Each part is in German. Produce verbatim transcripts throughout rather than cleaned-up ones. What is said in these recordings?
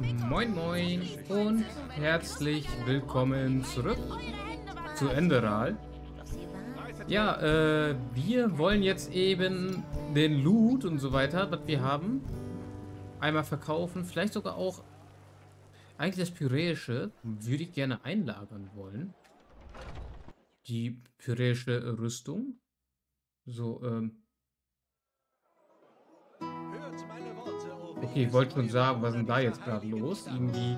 Moin Moin und herzlich willkommen zurück zu Enderal. Ja, äh, wir wollen jetzt eben den Loot und so weiter, was wir haben, einmal verkaufen. Vielleicht sogar auch eigentlich das Pyräische würde ich gerne einlagern wollen. Die Pyräische Rüstung. So, ähm... Okay, ich wollte schon sagen, was ist denn da jetzt gerade los? Irgendwie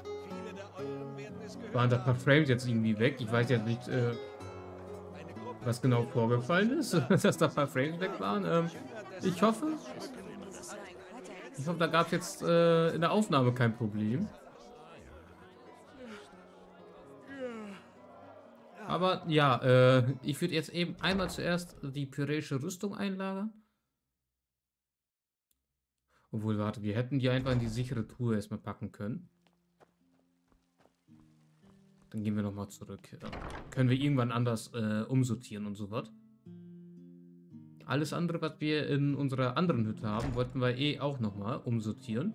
waren da ein paar Frames jetzt irgendwie weg. Ich weiß jetzt nicht, äh, was genau vorgefallen ist, dass da ein paar Frames weg waren. Ähm, ich hoffe, ich hoffe, da gab es jetzt äh, in der Aufnahme kein Problem. Aber ja, äh, ich würde jetzt eben einmal zuerst die pyräische Rüstung einlagern. Obwohl, warte, wir hätten die einfach in die sichere Truhe erstmal packen können. Dann gehen wir nochmal zurück. Ja. Können wir irgendwann anders äh, umsortieren und so was. Alles andere, was wir in unserer anderen Hütte haben, wollten wir eh auch nochmal umsortieren.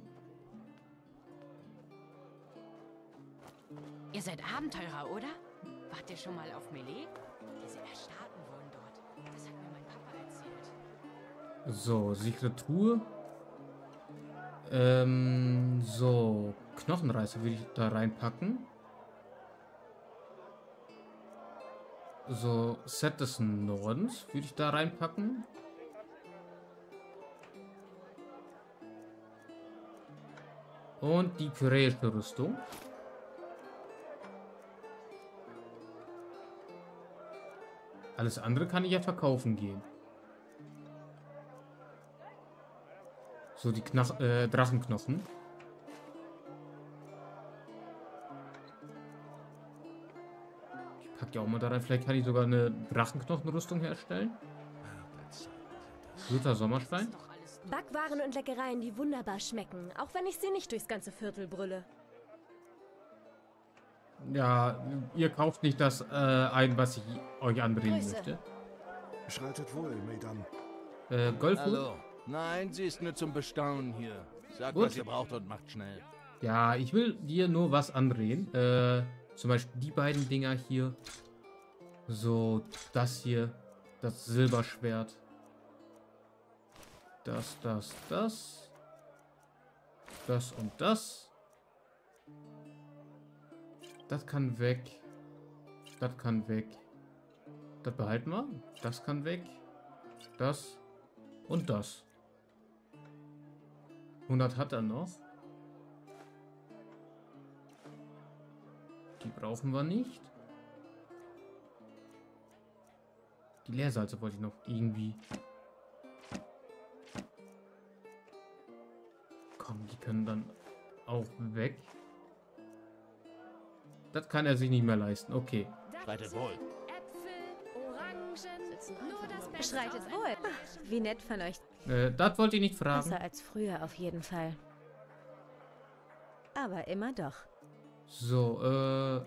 Ihr seid Abenteurer, oder? Wart ihr schon mal auf Melee? Diese Erstarken wohnen dort. Das hat mir mein Papa erzählt. So, sichere Truhe. Ähm, so, Knochenreißer würde ich da reinpacken. So, Set des Nordens würde ich da reinpacken. Und die pyräische Rüstung. Alles andere kann ich ja verkaufen gehen. So, die Knach äh, Drachenknochen. Ich packe ja auch mal da rein. Vielleicht kann ich sogar eine Drachenknochenrüstung herstellen. Guter Sommerstein. Backwaren und Leckereien, die wunderbar schmecken, auch wenn ich sie nicht durchs ganze Viertel brülle. Ja, ihr kauft nicht das äh, ein, was ich euch andrehen Grüße. möchte. Schreitet wohl, Mesdames. Äh, Golfhut? Hallo. Nein, sie ist nur zum Bestaunen hier. Sagt, Gut. was ihr braucht und macht schnell. Ja, ich will dir nur was andrehen. Äh, zum Beispiel die beiden Dinger hier. So, das hier. Das Silberschwert. Das, das, das. Das und das. Das kann weg. Das kann weg. Das behalten wir. Das kann weg. Das und das. hundert hat er noch. Die brauchen wir nicht. Die Leersalze wollte ich noch irgendwie. Komm, die können dann auch weg. Das kann er sich nicht mehr leisten. Okay. Schreitet wohl. Äpfel, Orangen, nur das Beste. Schreitet wohl. Ach, wie nett von euch. Äh, das wollte ich nicht fragen. Besser als früher auf jeden Fall. Aber immer doch. So, äh.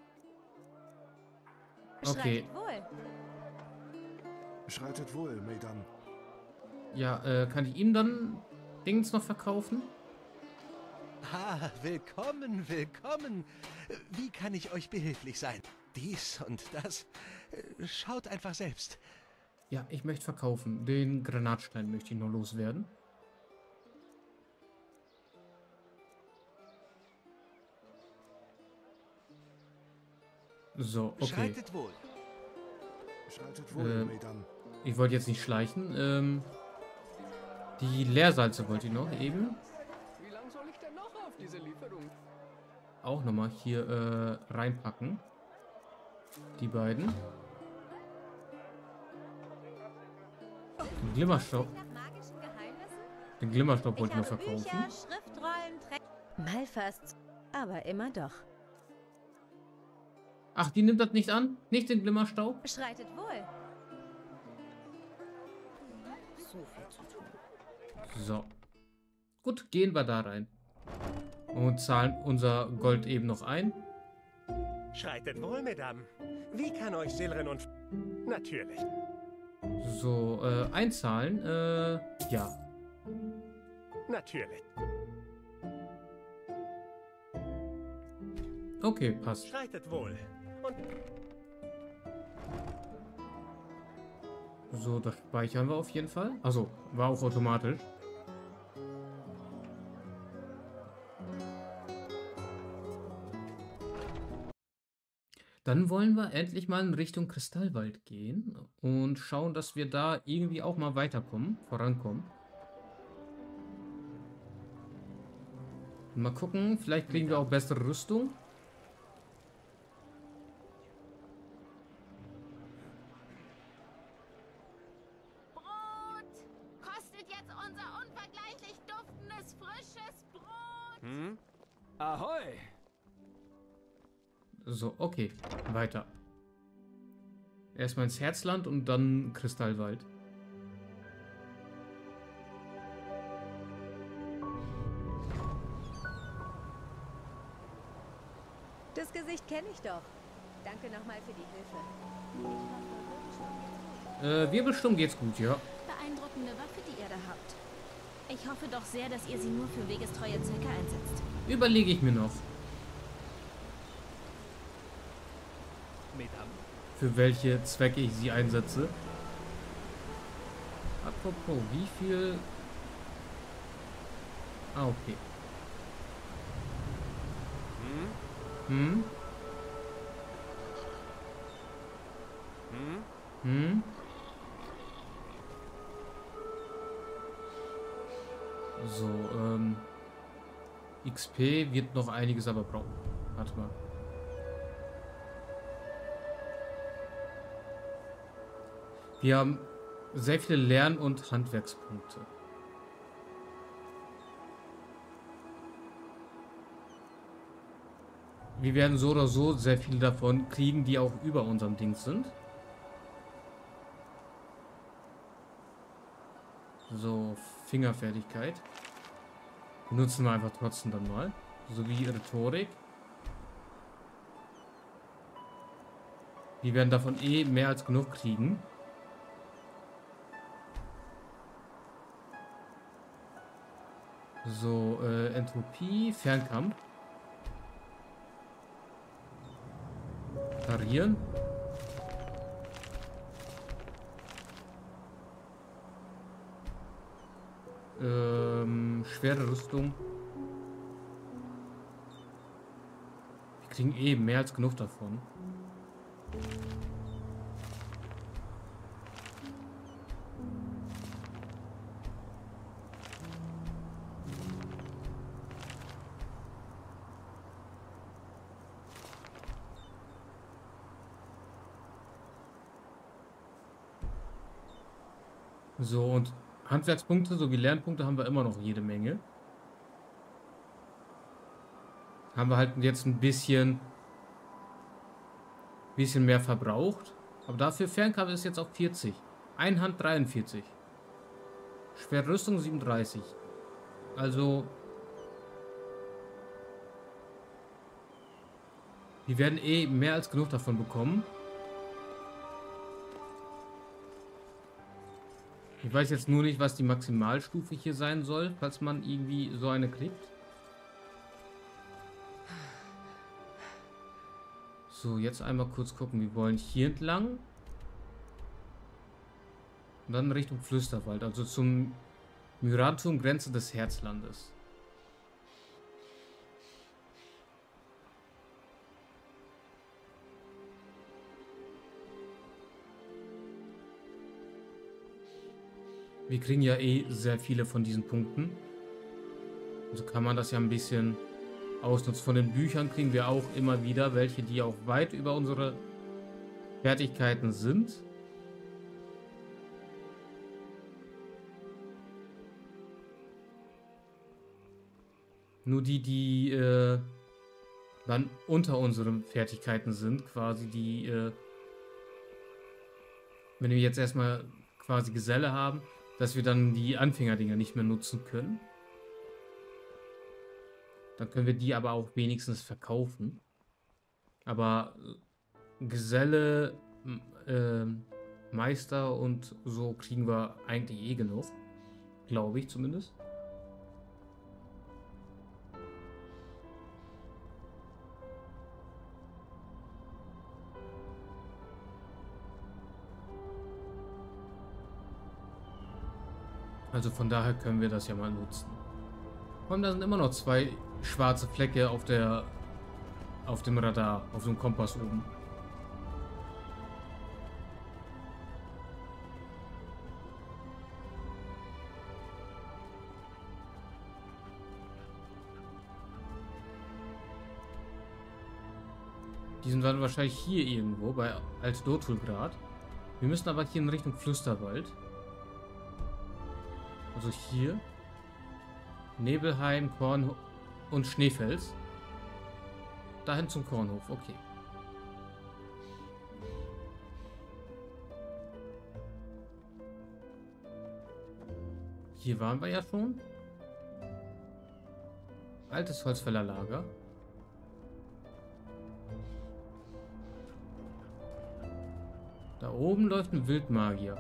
Okay. Schreitet wohl. Schreitet wohl, Mesdames. Ja, äh, kann ich ihm dann Dings noch verkaufen? Ah, willkommen, willkommen. Wie kann ich euch behilflich sein? Dies und das. Schaut einfach selbst. Ja, ich möchte verkaufen. Den Granatstein möchte ich noch loswerden. So, okay. Schreitet wohl. Schreitet wohl, Äh, Mesdames. Ich wollte jetzt nicht schleichen. Ähm, die Leersalze wollte ich noch eben. Wie lange soll ich denn noch auf diese Lieferung? Auch nochmal hier äh, reinpacken. Die beiden. Den Glimmerstoff. Den Glimmerstoff wollte ich noch verkaufen. Bücher, Schriftrollen, Tre Mal fast, aber immer doch. Ach, die nimmt das nicht an? Nicht den Glimmerstaub? Schreitet wohl. So viel zu tun. So. Gut, gehen wir da rein. Und zahlen unser Gold eben noch ein. Schreitet wohl, Mesdames. Wie kann euch Silren und... Natürlich. So, äh, einzahlen. Äh, ja. Natürlich. Okay, passt. Schreitet wohl. Und So, das speichern wir auf jeden Fall. Also, war auch automatisch. Dann wollen wir endlich mal in Richtung Kristallwald gehen und schauen, dass wir da irgendwie auch mal weiterkommen, vorankommen. Mal gucken, vielleicht kriegen wir auch bessere Rüstung. Brot! Kostet jetzt unser unvergleichlich duftendes, frisches Brot! Hm? Ahoi! So, okay, weiter. Erstmal ins Herzland und dann Kristallwald. Das Gesicht kenne ich doch. Danke nochmal für die Hilfe. Äh, Wirbelsturm geht's gut, ja. Beeindruckende Waffe, die ihr da habt. Ich hoffe doch sehr, dass ihr sie nur für wegestreue Zwecke einsetzt. Überlege ich mir noch. Für welche Zwecke ich sie einsetze. Apropos, wie viel... Ah, okay. Hm? Hm? Hm? So, ähm... X P wird noch einiges aber brauchen. Warte mal. Wir haben sehr viele Lern- und Handwerkspunkte. Wir werden so oder so sehr viele davon kriegen, die auch über unserem Ding sind. So, Fingerfertigkeit. Benutzen wir einfach trotzdem dann mal. Sowie Rhetorik. Wir werden davon eh mehr als genug kriegen. So, äh, Entropie, Fernkampf. Parieren. Ähm, schwere Rüstung. Wir kriegen eh mehr als genug davon. So, und Handwerkspunkte sowie Lernpunkte haben wir immer noch jede Menge. Haben wir halt jetzt ein bisschen, bisschen mehr verbraucht. Aber dafür Fernkampf ist jetzt auf vierzig. Einhand dreiundvierzig. Schwere Rüstung siebenunddreißig. Also... Wir werden eh mehr als genug davon bekommen. Ich weiß jetzt nur nicht, was die Maximalstufe hier sein soll, falls man irgendwie so eine kriegt. So, jetzt einmal kurz gucken. Wir wollen hier entlang. Und dann Richtung Flüsterwald, also zum Myrantum, Grenze des Herzlandes. Wir kriegen ja eh sehr viele von diesen Punkten. Also kann man das ja ein bisschen ausnutzen. Von den Büchern kriegen wir auch immer wieder welche, die auch weit über unsere Fertigkeiten sind. Nur die, die äh, dann unter unseren Fertigkeiten sind, quasi die, äh, wenn wir jetzt erstmal quasi Geselle haben, dass wir dann die Anfängerdinger nicht mehr nutzen können. Dann können wir die aber auch wenigstens verkaufen. Aber Geselle, äh, Meister und so kriegen wir eigentlich eh genug. Glaube ich zumindest. Also von daher können wir das ja mal nutzen. Und da sind immer noch zwei schwarze Flecke auf der auf dem Radar, auf dem Kompass oben. Die sind dann wahrscheinlich hier irgendwo bei Alt-Dotulgrad. Wir müssen aber hier in Richtung Flüsterwald. Also hier. Nebelheim, Korn und Schneefels. Dahin zum Kornhof, okay. Hier waren wir ja schon. Altes Holzfällerlager. Da oben läuft ein Wildmagier.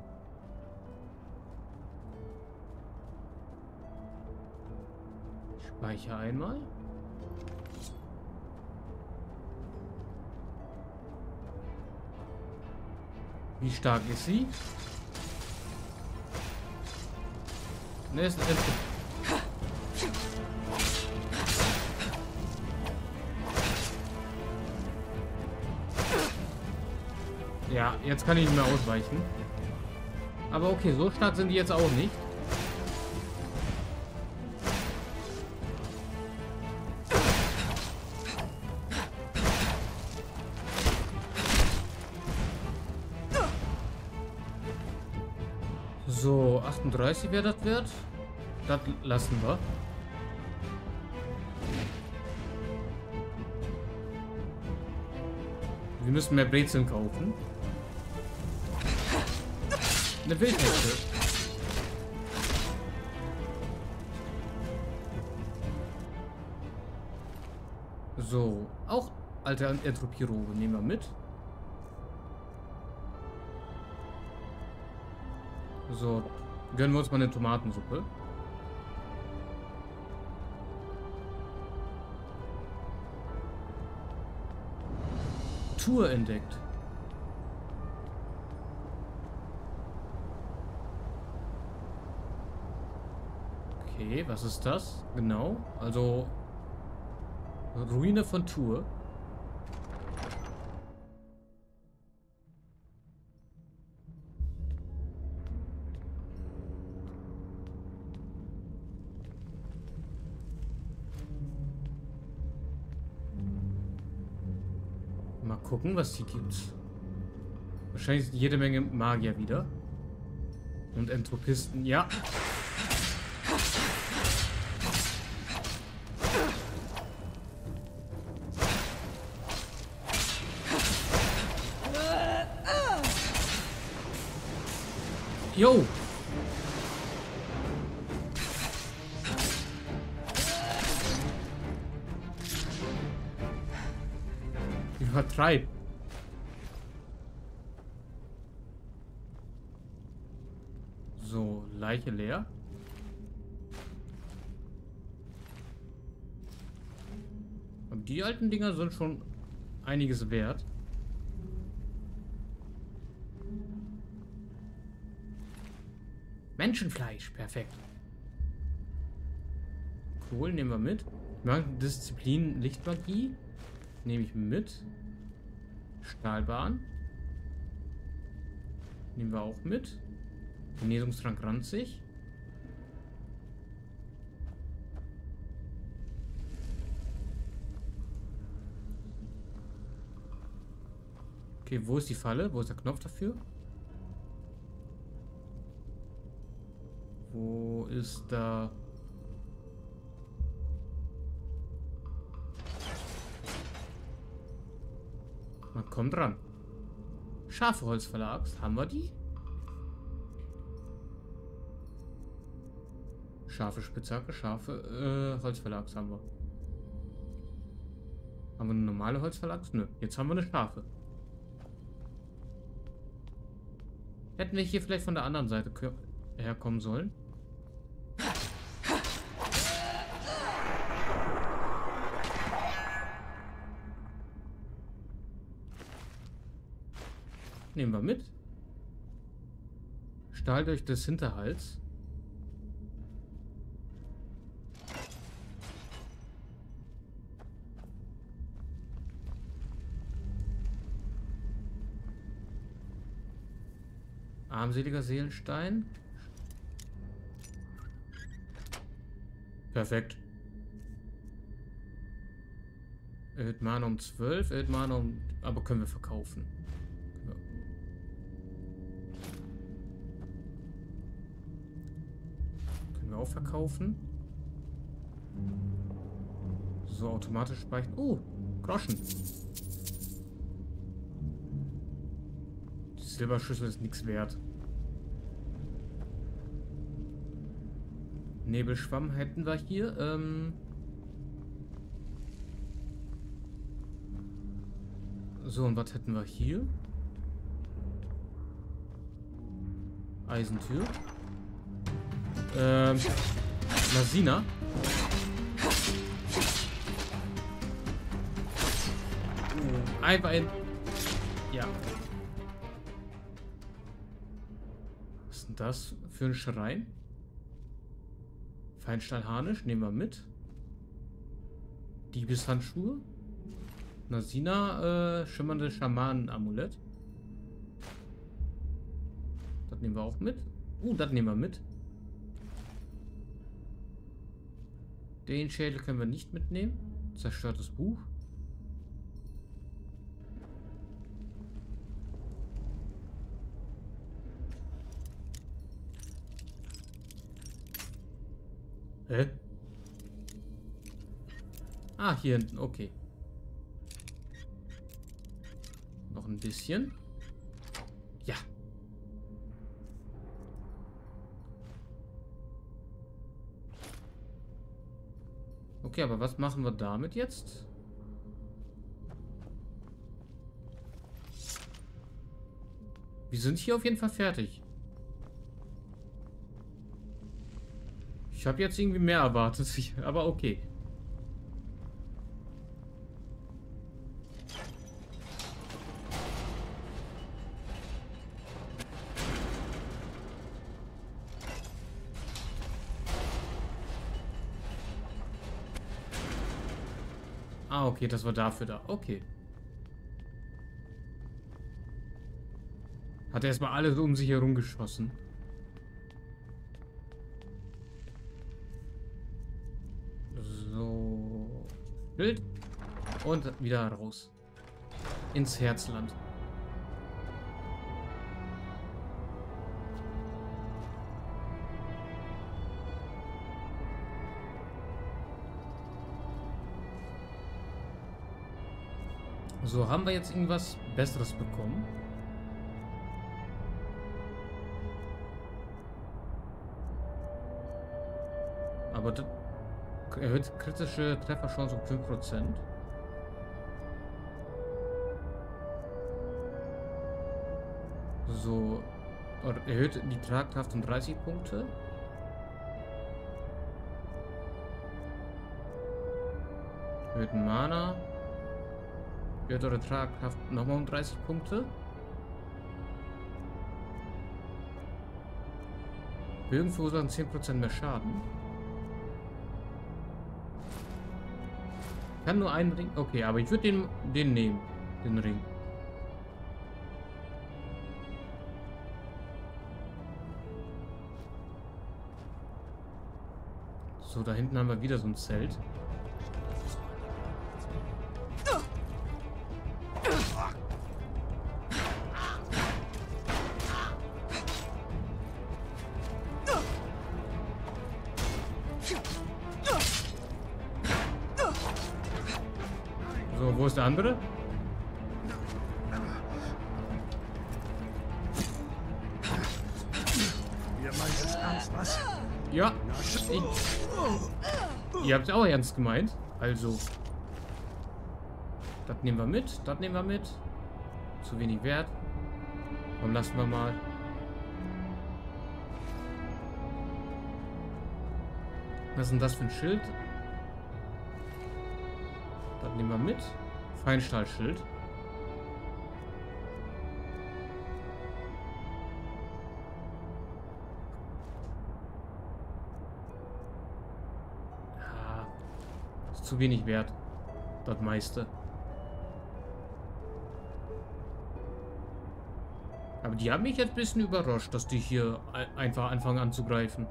Speicher einmal. Wie stark ist sie? Ne, ist ein Ja, jetzt kann ich nicht mehr ausweichen. Aber okay, so stark sind die jetzt auch nicht. So, achtunddreißig wäre das wert. Das lassen wir. Wir müssen mehr Brezeln kaufen. Eine Wildhexe. So, auch alte Entropie-Robe nehmen wir mit. So, gönnen wir uns mal eine Tomatensuppe. Tour entdeckt. Okay, was ist das? Genau, also Ruine von Tour. Mal gucken, was die gibt. Wahrscheinlich jede Menge Magier wieder. Und Entropisten, ja. Jo! Übertreib. So, Leiche leer. Aber die alten Dinger sind schon einiges wert. Menschenfleisch, perfekt. Kohl nehmen wir mit. Disziplin Lichtmagie nehme ich mit. Stahlbahn nehmen wir auch mit. Genesungstrank ranzig. Okay, wo ist die Falle? Wo ist der Knopf dafür? Wo ist da... Man kommt ran. Scharfe Holzverlags. Haben wir die? Scharfe Spitzhacke, scharfe äh, Holzverlags haben wir. Haben wir eine normale Holzverlags? Nö. Jetzt haben wir eine scharfe. Hätten wir hier vielleicht von der anderen Seite herkommen sollen? Nehmen wir mit. Stahl durch das Hinterhals. Armseliger Seelenstein. Perfekt. Erhöht Mana um zwölf, erhöht Mana um... Aber können wir verkaufen. Ja. Können wir auch verkaufen. So, automatisch speichern. Oh, Groschen. Die Silberschüssel ist nichts wert. Nebelschwamm hätten wir hier. Ähm... So, und was hätten wir hier? Eisentür. Ähm, Nasina. Einfach ein... Ja. Was ist denn das für ein Schrein? Feinstahlharnisch, nehmen wir mit. Diebeshandschuhe. Nasina, äh, schimmernde Schamanen-Amulett. Das nehmen wir auch mit. Uh, das nehmen wir mit. Den Schädel können wir nicht mitnehmen. Zerstörtes Buch. Hä? Ah, hier hinten, okay. Noch ein bisschen. Ja. Okay, aber was machen wir damit jetzt? Wir sind hier auf jeden Fall fertig. Ich habe jetzt irgendwie mehr erwartet, aber okay. Ah, okay, das war dafür da. Okay. Hat er erstmal alles um sich herum geschossen. So. Bild. Und wieder raus. Ins Herzland. So, haben wir jetzt irgendwas Besseres bekommen? Aber das erhöht kritische Trefferchance um fünf Prozent. So, erhöht die Tragkraft um dreißig Punkte. Erhöht Mana. Erhöht eure Tragkraft nochmal um dreißig Punkte. Bögen verursachen zehn Prozent mehr Schaden. Kann nur einen Ring. Okay, aber ich würde den, den nehmen. Den Ring. So, da hinten haben wir wieder so ein Zelt. So, wo ist der andere? Ihr meint es ernst, was? Ja. Ich, ihr habt es auch ernst gemeint. Also. Das nehmen wir mit. Das nehmen wir mit. Zu wenig Wert. Komm, lassen wir mal. Was ist denn das für ein Schild? Das nehmen wir mit. Feinstahlschild. Ja, ist zu wenig wert. Das meiste. Aber Aber die haben mich jetzt ein bisschen überrascht, dass die hier einfach anfangen anzugreifen.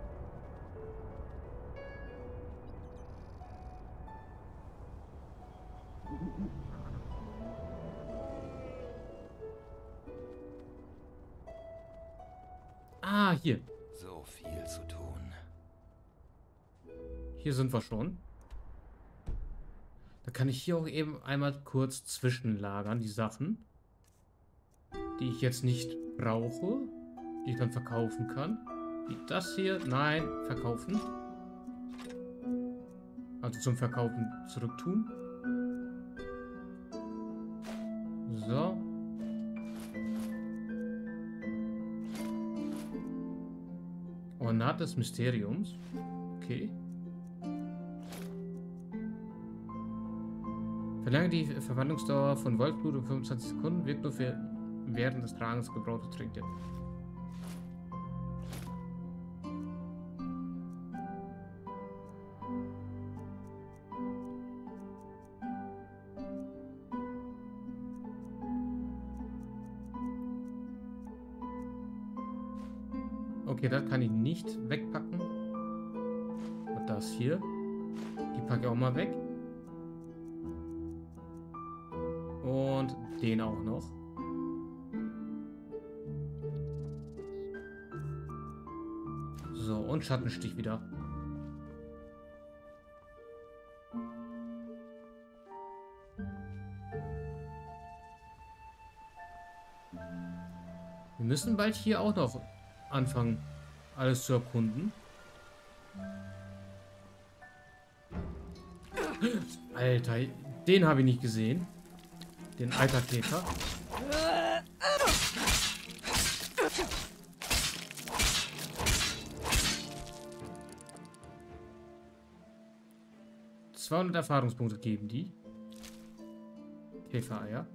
Ah, hier. So viel zu tun. Hier sind wir schon. Da kann ich hier auch eben einmal kurz zwischenlagern, die Sachen, die ich jetzt nicht brauche, die ich dann verkaufen kann. Wie das hier. Nein, verkaufen. Also zum Verkaufen zurücktun. So. Ornat des Mysteriums. Okay. Verlange die Verwandlungsdauer von Wolfblut um fünfundzwanzig Sekunden, wirkt nur für während des Tragens gebrauchte Tränke. Okay, das kann ich nicht wegpacken. Und das hier. Die packe ich auch mal weg. Und den auch noch. So, und Schattenstich wieder. Wir müssen bald hier auch noch anfangen, alles zu erkunden. Alter, den habe ich nicht gesehen. Den Alterkäfer. zweihundert Erfahrungspunkte geben die. Käfereier.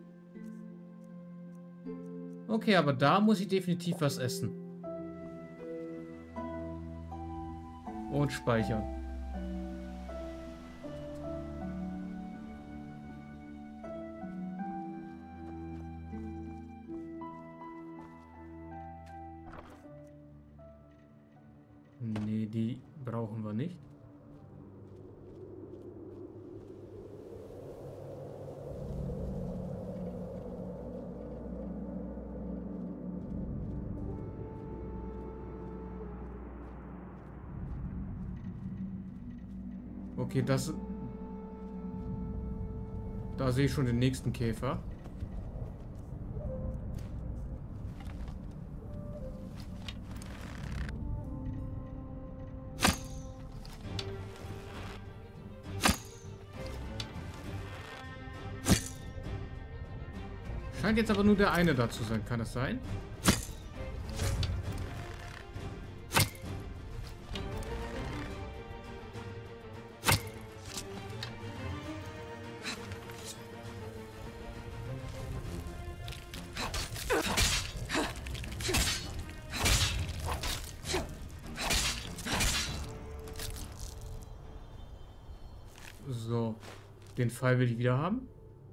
Okay, aber da muss ich definitiv was essen. Und speichern. Nee, die brauchen wir nicht. Okay, das... Da sehe ich schon den nächsten Käfer. Scheint jetzt aber nur der eine da zu sein. Kann das sein? So, den Pfeil will ich wieder haben.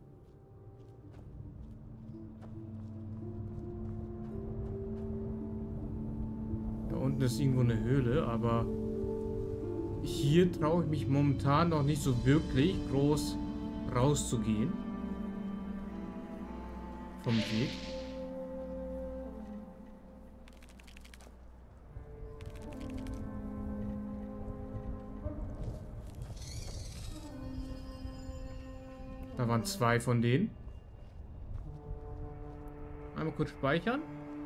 Da unten ist irgendwo eine Höhle, aber hier traue ich mich momentan noch nicht so wirklich groß rauszugehen. Vom Weg. Da waren zwei von denen. Einmal kurz speichern.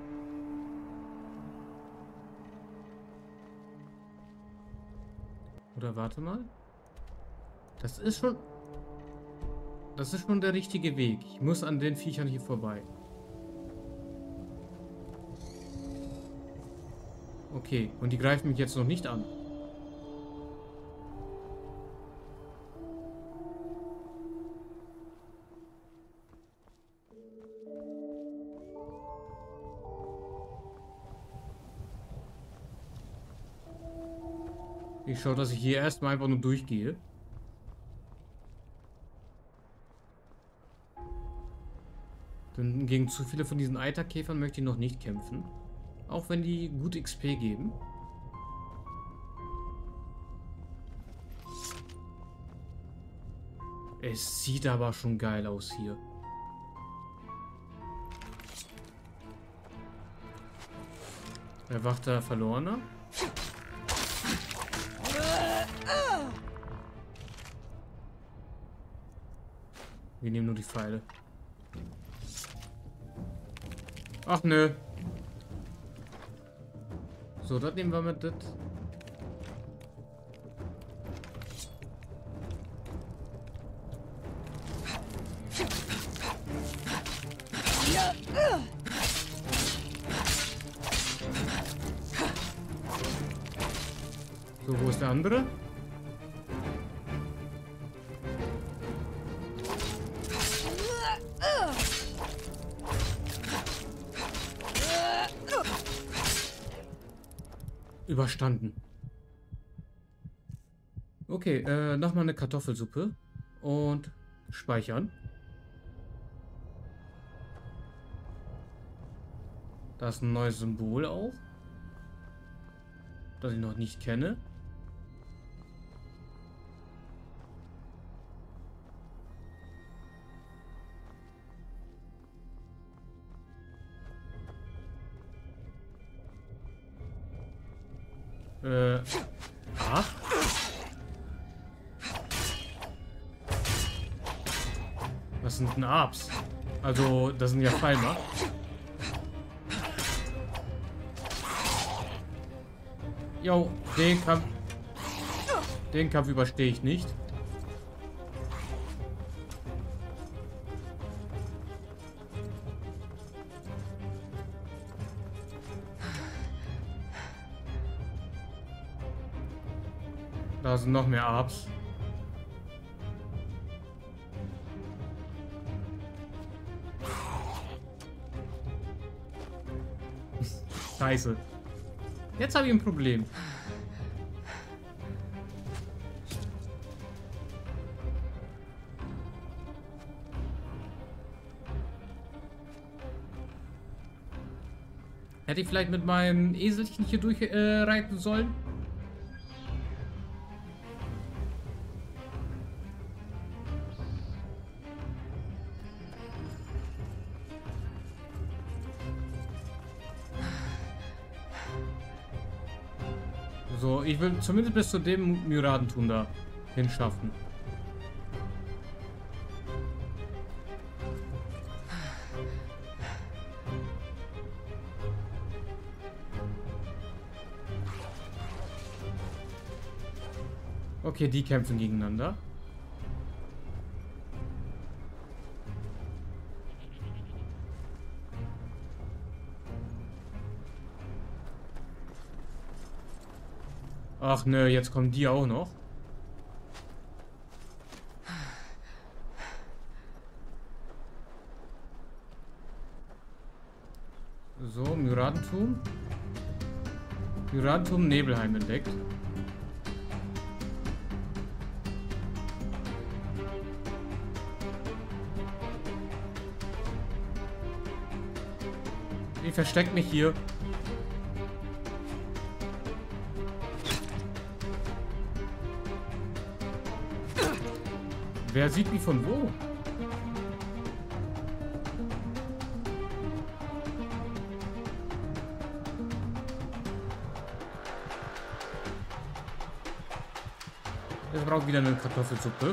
Oder warte mal. Das ist schon... Das ist schon der richtige Weg. Ich muss an den Viechern hier vorbei. Okay, und die greifen mich jetzt noch nicht an. Ich schaue, dass ich hier erstmal einfach nur durchgehe. Denn gegen zu viele von diesen Eiterkäfern möchte ich noch nicht kämpfen. Auch wenn die gut X P geben. Es sieht aber schon geil aus hier. Erwachter Verlorener. Wir nehmen nur die Pfeile. Ach nö. So, das nehmen wir mit das. So, wo ist der andere? Überstanden. Okay, äh, nochmal eine Kartoffelsuppe und speichern. Da ist ein neues Symbol auch, das ich noch nicht kenne. Äh, ach. Was sind denn Arbs? Also, das sind ja Pfeiler. Jo, den Kampf. Den Kampf überstehe ich nicht. Da sind noch mehr Arbs. Scheiße. Jetzt habe ich ein Problem. Hätte ich vielleicht mit meinem Eselchen hier durchreiten äh, reiten sollen? So, ich will zumindest bis zu dem Myradentum da hinschaffen. Okay, die kämpfen gegeneinander. Ach ne, jetzt kommen die auch noch. So, Myradentum. Myradentum Nebelheim entdeckt. Ich verstecke mich hier. Wer sieht mich von wo? Ich brauche wieder eine Kartoffelsuppe.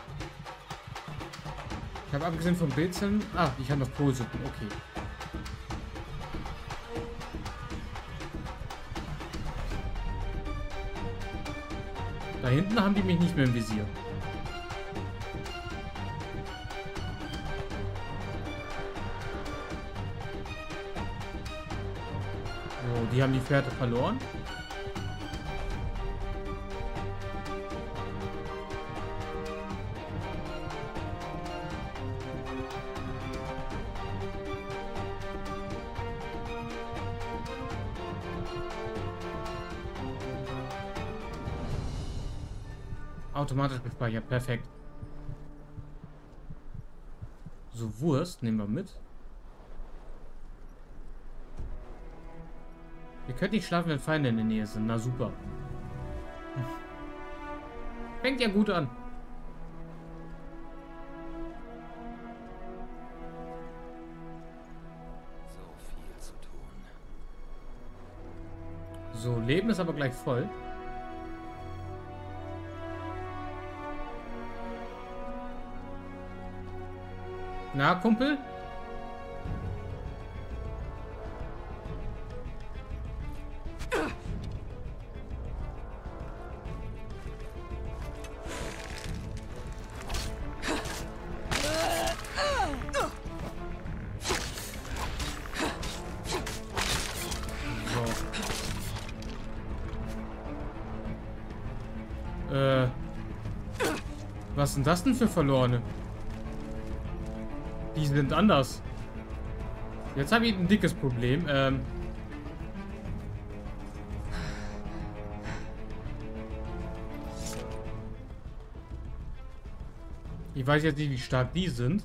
Ich habe abgesehen von Brezeln... Ah, ich habe noch Kohlsuppen. Okay. Da hinten haben die mich nicht mehr im Visier. So, die haben die Fährte verloren. Automatisch gespeichert, perfekt. So, Wurst nehmen wir mit. Ihr könnt nicht schlafen, wenn Feinde in der Nähe sind. Na super. Hm. Fängt ja gut an. So viel zu tun. So, Leben ist aber gleich voll. Na, Kumpel? So. Äh. Was sind das denn für Verlorene? Die sind anders. Jetzt habe ich ein dickes Problem. Ähm ich weiß jetzt nicht, wie stark die sind.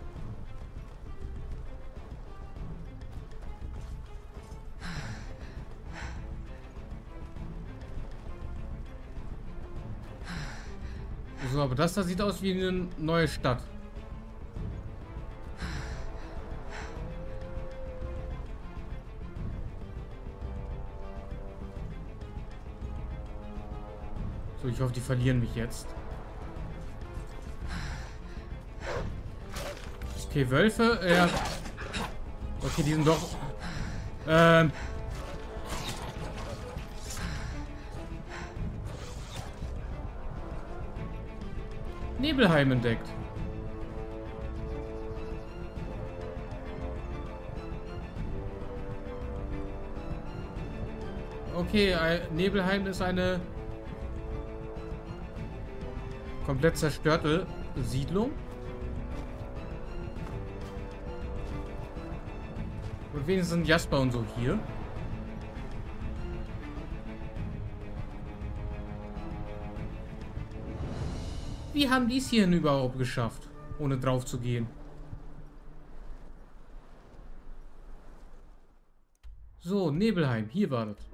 So, aber das da sieht aus wie eine neue Stadt. So, ich hoffe, die verlieren mich jetzt. Okay, Wölfe, ja. Okay, die sind doch... Ähm... Nebelheim entdeckt. Okay, Nebelheim ist eine komplett zerstörte Siedlung. Und wenigstens sind Jasper und so hier. Wie haben die es hierhin überhaupt geschafft, ohne drauf zu gehen? So, Nebelheim, hier war das.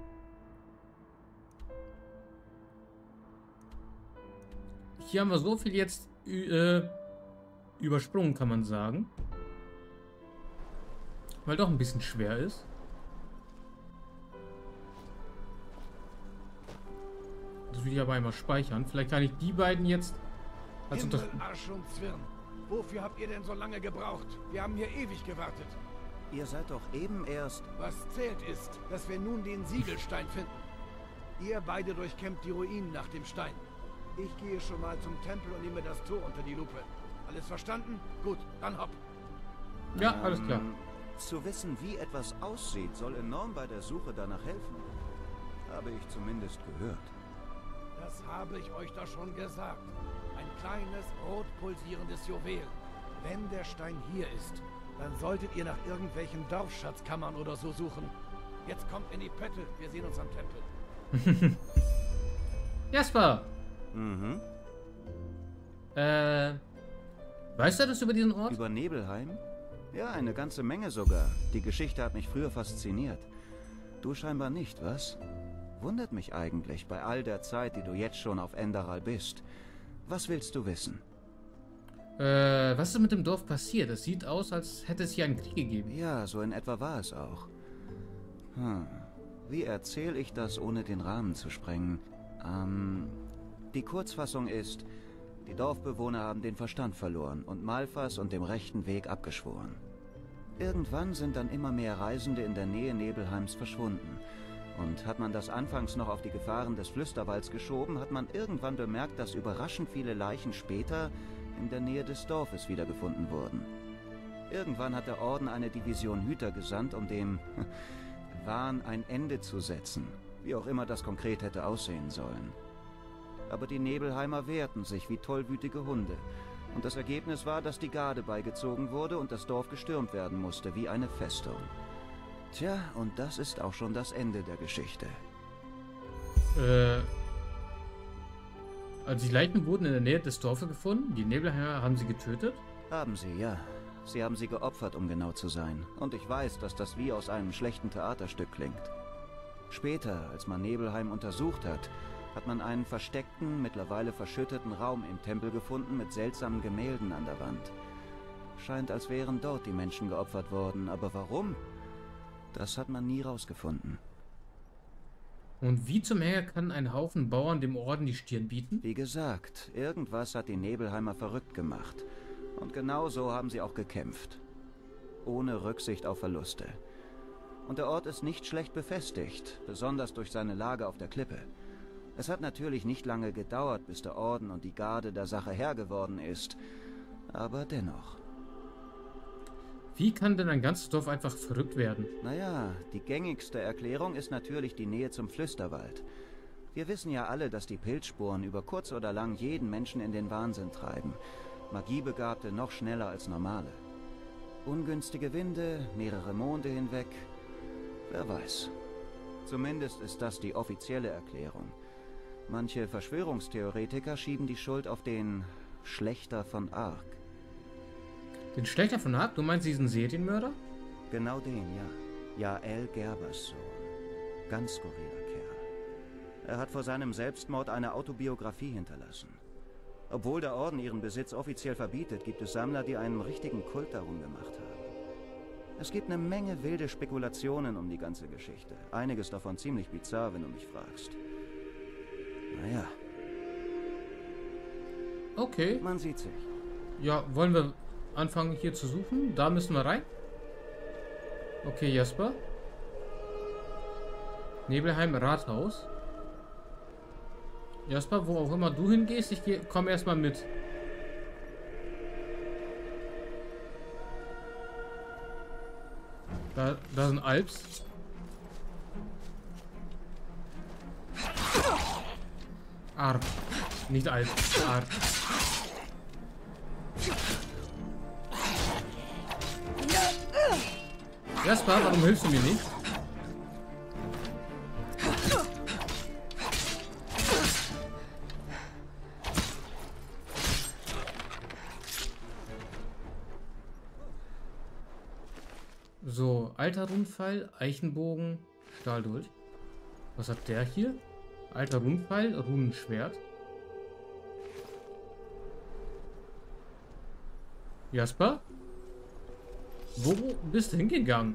Hier haben wir so viel jetzt äh, übersprungen, kann man sagen. Weil doch ein bisschen schwer ist. Das will ich aber einmal speichern. Vielleicht kann ich die beiden jetzt als unter... Arsch und Zwirn. Wofür habt ihr denn so lange gebraucht? Wir haben hier ewig gewartet. Ihr seid doch eben erst... Was zählt ist, dass wir nun den Siegelstein finden. Ihr beide durchkämmt die Ruinen nach dem Stein. Ich gehe schon mal zum Tempel und nehme das Tor unter die Lupe. Alles verstanden? Gut, dann hopp. Ja, alles klar. Ähm, zu wissen, wie etwas aussieht, soll enorm bei der Suche danach helfen. Habe ich zumindest gehört. Das habe ich euch doch schon gesagt. Ein kleines, rot pulsierendes Juwel. Wenn der Stein hier ist, dann solltet ihr nach irgendwelchen Dorfschatzkammern oder so suchen. Jetzt kommt in die Pötte. Wir sehen uns am Tempel. Jasper! Mhm. Äh, weißt du das über diesen Ort? Über Nebelheim? Ja, eine ganze Menge sogar. Die Geschichte hat mich früher fasziniert. Du scheinbar nicht, was? Wundert mich eigentlich, bei all der Zeit, die du jetzt schon auf Enderal bist. Was willst du wissen? Äh, was ist mit dem Dorf passiert? Es sieht aus, als hätte es hier einen Krieg gegeben. Ja, so in etwa war es auch. Hm. Wie erzähle ich das, ohne den Rahmen zu sprengen? Ähm... Die Kurzfassung ist, die Dorfbewohner haben den Verstand verloren und Malphas und dem rechten Weg abgeschworen. Irgendwann sind dann immer mehr Reisende in der Nähe Nebelheims verschwunden. Und hat man das anfangs noch auf die Gefahren des Flüsterwalds geschoben, hat man irgendwann bemerkt, dass überraschend viele Leichen später in der Nähe des Dorfes wiedergefunden wurden. Irgendwann hat der Orden eine Division Hüter gesandt, um dem Wahn ein Ende zu setzen, wie auch immer das konkret hätte aussehen sollen. Aber die Nebelheimer wehrten sich wie tollwütige Hunde. Und das Ergebnis war, dass die Garde beigezogen wurde und das Dorf gestürmt werden musste, wie eine Festung. Tja, und das ist auch schon das Ende der Geschichte. Äh... Also die Leichen wurden in der Nähe des Dorfes gefunden? Die Nebelheimer haben sie getötet? Haben sie, ja. Sie haben sie geopfert, um genau zu sein. Und ich weiß, dass das wie aus einem schlechten Theaterstück klingt. Später, als man Nebelheim untersucht hat, hat man einen versteckten, mittlerweile verschütteten Raum im Tempel gefunden mit seltsamen Gemälden an der Wand. Scheint, als wären dort die Menschen geopfert worden, aber warum? Das hat man nie rausgefunden. Und wie zum Henker kann ein Haufen Bauern dem Orden die Stirn bieten? Wie gesagt, irgendwas hat die Nebelheimer verrückt gemacht. Und genau so haben sie auch gekämpft. Ohne Rücksicht auf Verluste. Und der Ort ist nicht schlecht befestigt, besonders durch seine Lage auf der Klippe. Es hat natürlich nicht lange gedauert, bis der Orden und die Garde der Sache Herr geworden ist. Aber dennoch. Wie kann denn ein ganzes Dorf einfach verrückt werden? Naja, die gängigste Erklärung ist natürlich die Nähe zum Flüsterwald. Wir wissen ja alle, dass die Pilzsporen über kurz oder lang jeden Menschen in den Wahnsinn treiben. Magiebegabte noch schneller als normale. Ungünstige Winde, mehrere Monde hinweg. Wer weiß. Zumindest ist das die offizielle Erklärung. Manche Verschwörungstheoretiker schieben die Schuld auf den Schlächter von Ark. Den Schlächter von Ark? Du meinst diesen Serienmörder? Genau den, ja. Jael Gerbers Sohn. Ganz skurriler Kerl. Er hat vor seinem Selbstmord eine Autobiografie hinterlassen. Obwohl der Orden ihren Besitz offiziell verbietet, gibt es Sammler, die einen richtigen Kult darum gemacht haben. Es gibt eine Menge wilde Spekulationen um die ganze Geschichte. Einiges davon ziemlich bizarr, wenn du mich fragst. Naja. Okay. Man sieht sich. Ja, wollen wir anfangen hier zu suchen? Da müssen wir rein. Okay, Jasper. Nebelheim Rathaus. Jasper, wo auch immer du hingehst, ich komme erstmal mit. Da, da sind Alps. Arp. Nicht Alps. Arp. Jasper, warum hilfst du mir nicht? So, alter Rundpfeil, Eichenbogen, Stahldolch. Was hat der hier? Alter Rundpfeil, Runenschwert. Jasper? Wo bist du hingegangen?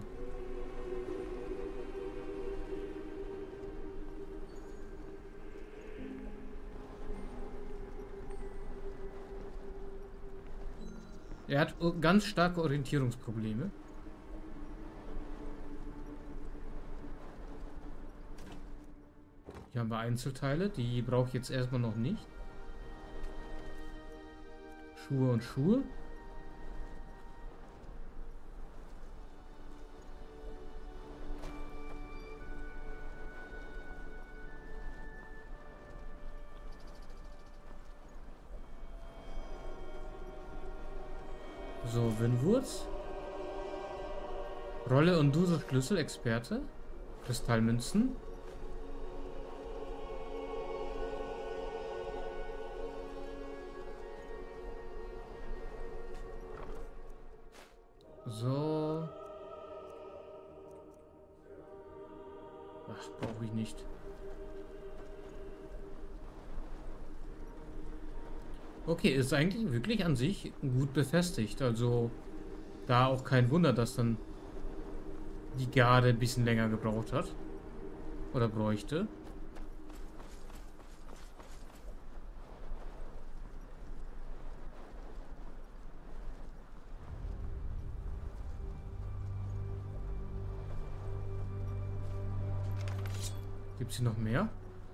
Er hat ganz starke Orientierungsprobleme. Hier haben wir Einzelteile, die brauche ich jetzt erstmal noch nicht. Schuhe und Schuhe. So, Winwurz. Rolle und Dusel Schlüsselexperte. Kristallmünzen. So. Ach, brauche ich nicht. Okay, ist eigentlich wirklich an sich gut befestigt. Also da auch kein Wunder, dass dann die Garde ein bisschen länger gebraucht hat. Oder bräuchte. Gibt es hier noch mehr?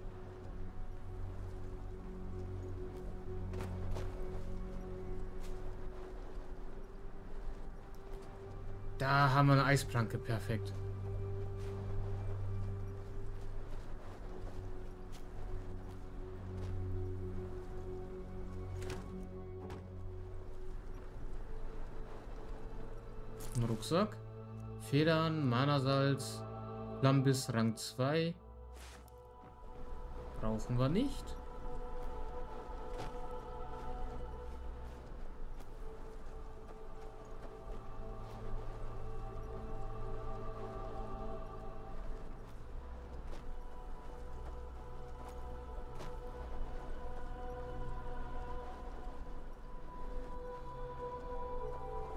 Da haben wir eine Eisplanke, perfekt. Ein Rucksack. Federn, Mana-Salz, Lambis Rang zwei. Brauchen wir nicht.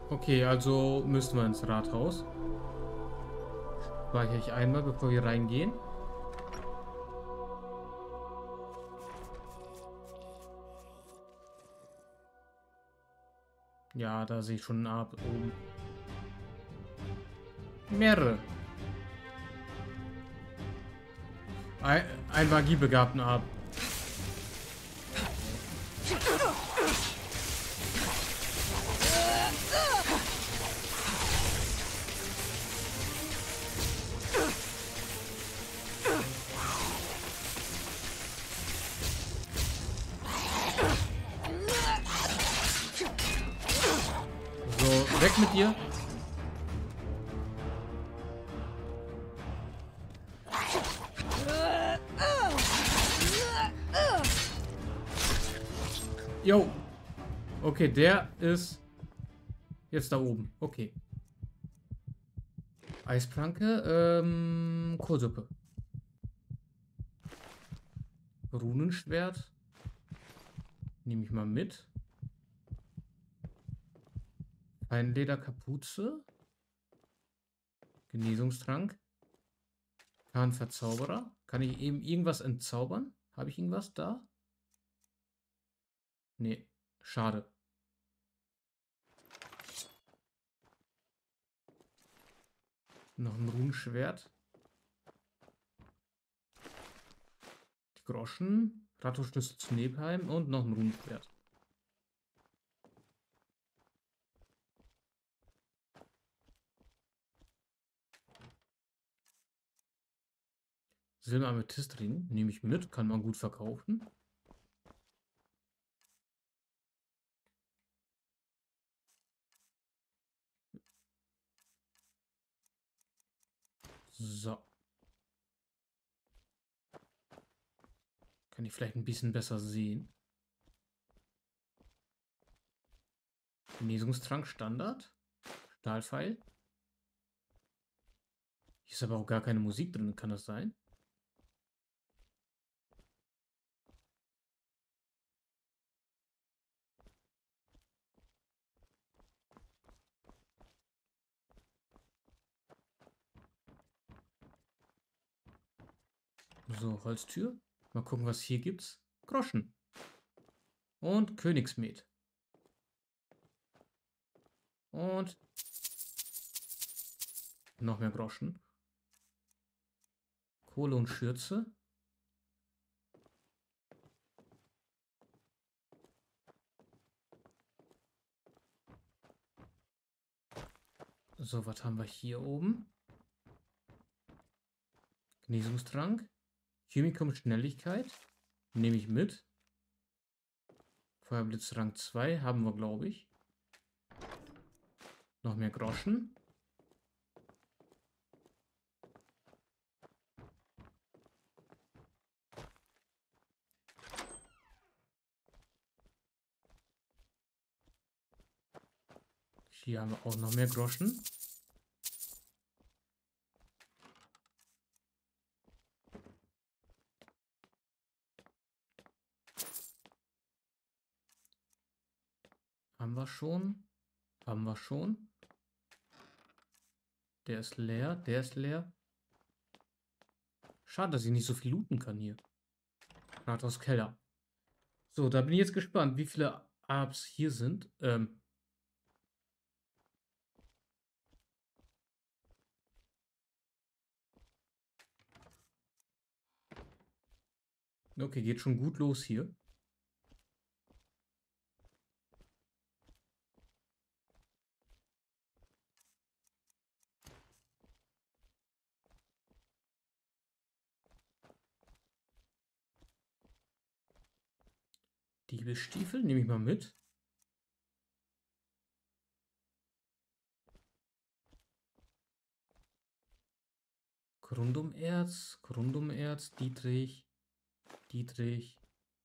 Okay, also müssen wir ins Rathaus. Speichere ich einmal, bevor wir reingehen. Ja, da sehe ich schon eine Art oben. Mehrere. Ein, ein magiebegabten Ab. So, weg mit dir. Jo. Okay, der ist jetzt da oben. Okay. Eispranke, ähm, Kohlsuppe. Runenschwert. Nehme ich mal mit. Feinlederkapuze. Genesungstrank. Tarnverzauberer. Kann ich eben irgendwas entzaubern? Habe ich irgendwas da? Nee, schade. Noch ein Runenschwert. Die Groschen. Rathausschlüssel zu Nebheim und noch ein Runenschwert. Silber-Amethystring nehme ich mit, kann man gut verkaufen. So. Kann ich vielleicht ein bisschen besser sehen. Genesungstrank Standard. Stahlpfeil. Hier ist aber auch gar keine Musik drin, kann das sein? So, Holztür. Mal gucken, was hier gibt's. Groschen. Und Königsmet. Und noch mehr Groschen. Kohle und Schürze. So, was haben wir hier oben? Genesungstrank. Chemikum Schnelligkeit. Nehme ich mit. Feuerblitz Rang zwei haben wir, glaube ich. Noch mehr Groschen. Hier haben wir auch noch mehr Groschen. Haben wir schon. Haben wir schon. Der ist leer. Der ist leer. Schade, dass ich nicht so viel looten kann hier. Rathaus Keller. So, da bin ich jetzt gespannt, wie viele Abs hier sind. Ähm. Okay, geht schon gut los hier. Diebesstiefel nehme ich mal mit. Grundumerz, Grundumerz, Dietrich, Dietrich.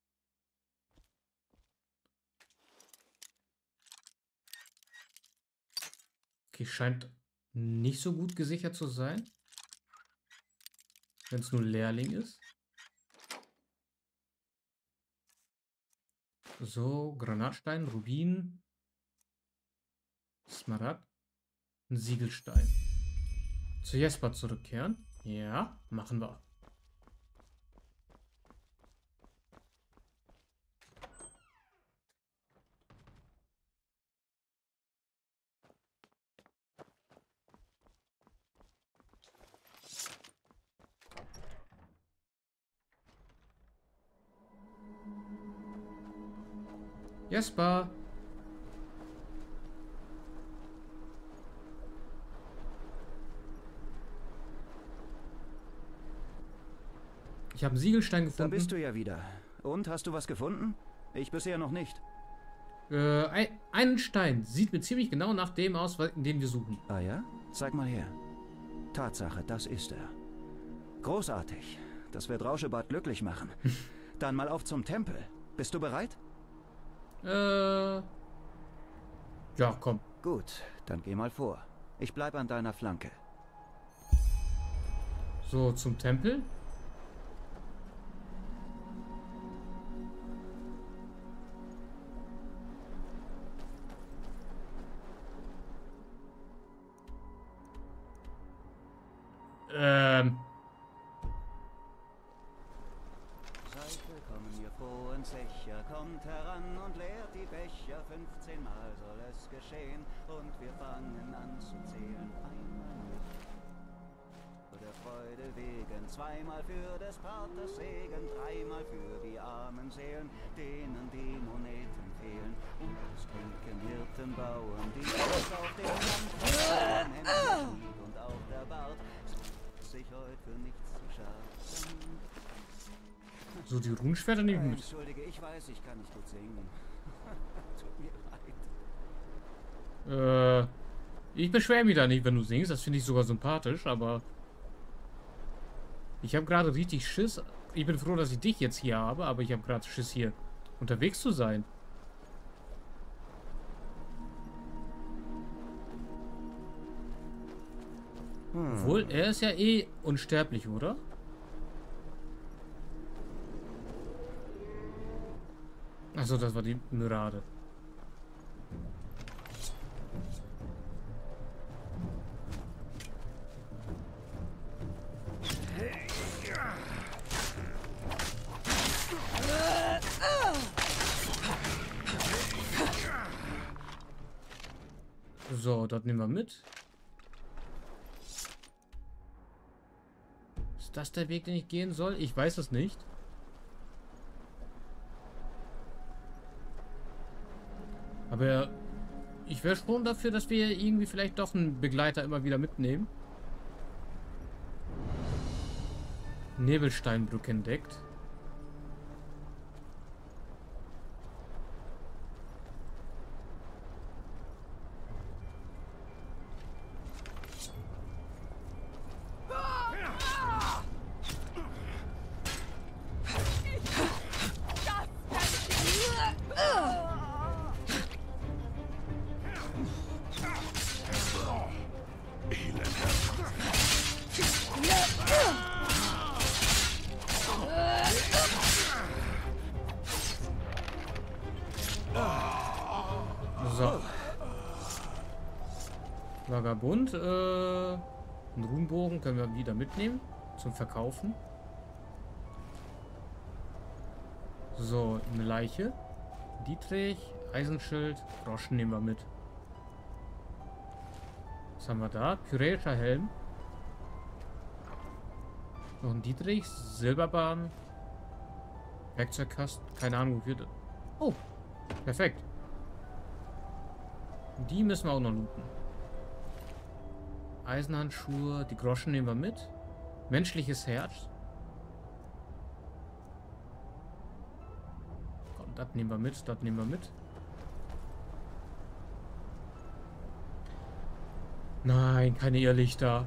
Okay, scheint nicht so gut gesichert zu sein. Wenn es nur Lehrling ist. So, Granatstein, Rubin. Smaragd. Ein Siegelstein. Zu Jesper zurückkehren. Ja, machen wir. Jesper. Ich habe einen Siegelstein gefunden. Da bist du ja wieder. Und, hast du was gefunden? Ich bisher noch nicht. Äh, ein, einen Stein. Sieht mir ziemlich genau nach dem aus, den wir suchen. Ah ja? Zeig mal her. Tatsache, das ist er. Großartig. Das wird Rauschebart glücklich machen. Dann mal auf zum Tempel. Bist du bereit? Äh... Ja, komm. Gut, dann geh mal vor. Ich bleib an deiner Flanke. So, zum Tempel. Ähm... Seid willkommen, ihr frohen Zecher, kommt heran und leert die Becher. fünfzehnmal soll es geschehen und wir fangen an zu zählen. Einmal mit der Freude wegen, zweimal für des Paters Segen, dreimal für die armen Seelen, denen die Moneten fehlen. Und es trinken Hirten, Bauern, die uns auf dem Land Hände und auch der Bart sich heute für nichts zu schaden. So, die Runenschwerter nehmen wir mit. Entschuldige, ich weiß, ich kann nicht gut singen. Tut mir Äh, leid. ich beschwere mich da nicht, wenn du singst. Das finde ich sogar sympathisch, aber... Ich habe gerade richtig Schiss. Ich bin froh, dass ich dich jetzt hier habe, aber ich habe gerade Schiss, hier unterwegs zu sein. Hm. Obwohl, er ist ja eh unsterblich, oder? Achso, das war die Myrade. So, das nehmen wir mit. Ist das der Weg, den ich gehen soll? Ich weiß es nicht. Aber ich wäre schon dafür, dass wir irgendwie vielleicht doch einen Begleiter immer wieder mitnehmen. Nebelsteinbrücke entdeckt. So. Vagabund. Äh, einen Runenbogen können wir wieder mitnehmen. Zum Verkaufen. So, eine Leiche. Dietrich, Eisenschild, Groschen nehmen wir mit. Was haben wir da? Pyräischer Helm. Noch ein Dietrich, Silberbahn. Werkzeugkasten, keine Ahnung wofür das. Oh, perfekt. Die müssen wir auch noch looten. Eisenhandschuhe, die Groschen nehmen wir mit. Menschliches Herz. Komm, das nehmen wir mit, das nehmen wir mit. Nein, keine Irrlichter.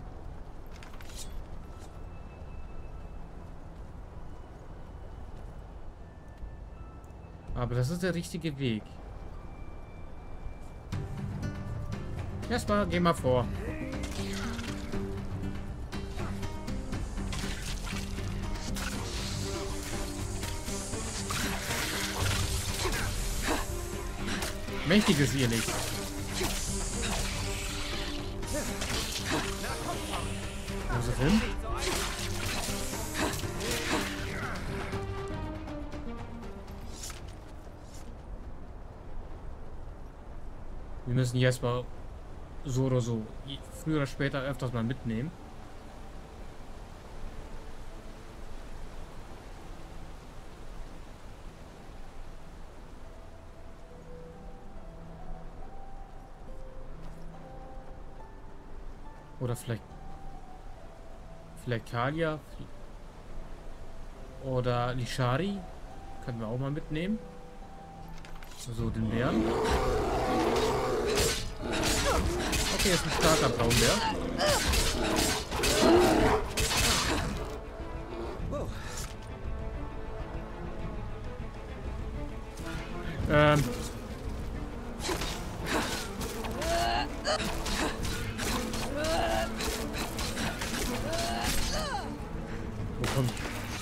Aber das ist der richtige Weg. Erstmal, geh mal vor. Mächtiges Irrlicht. hin. Wir müssen jetzt mal so oder so früher oder später öfters mal mitnehmen. Oder vielleicht vielleicht Kalia oder Lishari können wir auch mal mitnehmen. So, den Bären. Okay, ist ein starker Braunbär. Ähm. Wo kommt?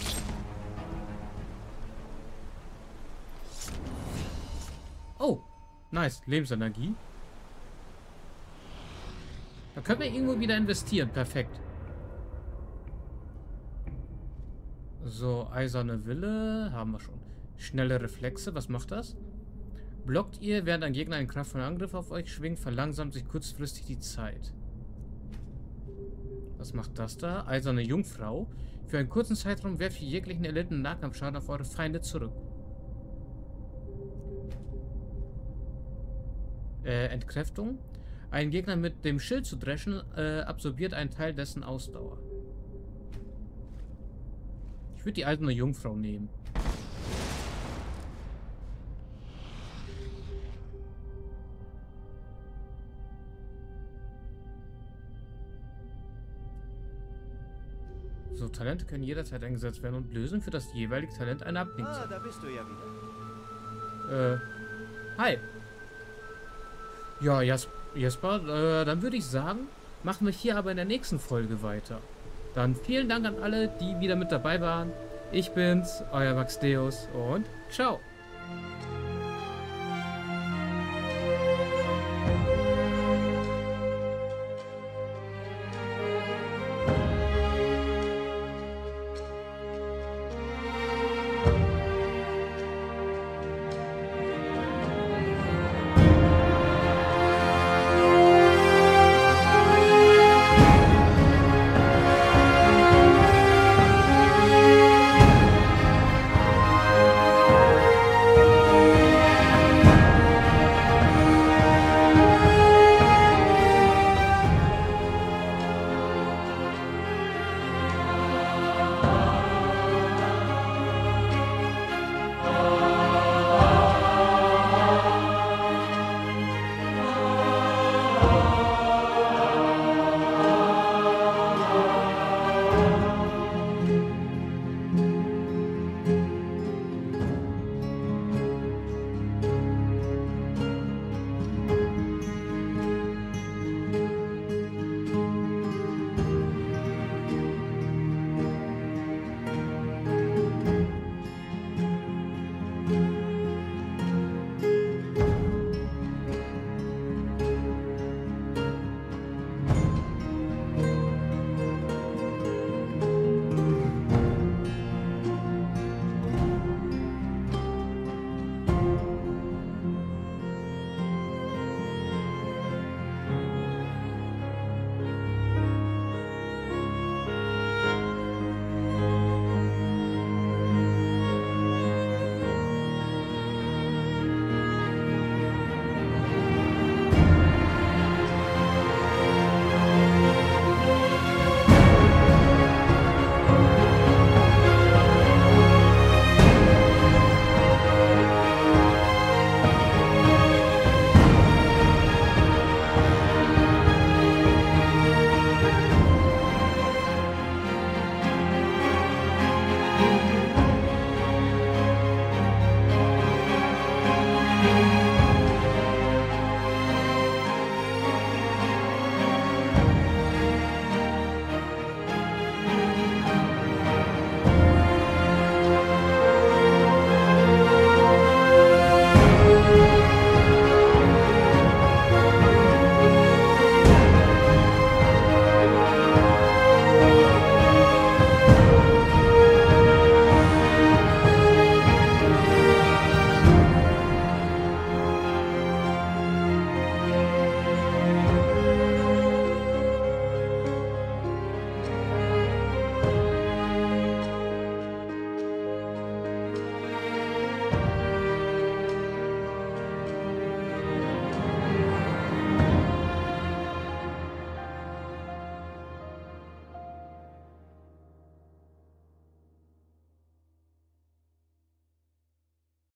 Oh, nice. Lebensenergie. Da können wir irgendwo wieder investieren. Perfekt. So, eiserne Wille. Haben wir schon. Schnelle Reflexe. Was macht das? Blockt ihr, während ein Gegner einen kraftvollen Angriff auf euch schwingt, verlangsamt sich kurzfristig die Zeit. Was macht das da? Eiserne Jungfrau. Für einen kurzen Zeitraum werft ihr jeglichen erlittenen Nahkampfschaden auf eure Feinde zurück. Äh, Entkräftung. Ein Gegner mit dem Schild zu dreschen, äh, absorbiert einen Teil dessen Ausdauer. Ich würde die eiserne Jungfrau nehmen. So, Talente können jederzeit eingesetzt werden und lösen für das jeweilige Talent eine Ablenkung. Ah, da bist du ja wieder. Äh, hi. Ja, Jas Jesper, äh, dann würde ich sagen, machen wir hier aber in der nächsten Folge weiter. Dann vielen Dank an alle, die wieder mit dabei waren. Ich bin's, euer Maxdeus und ciao.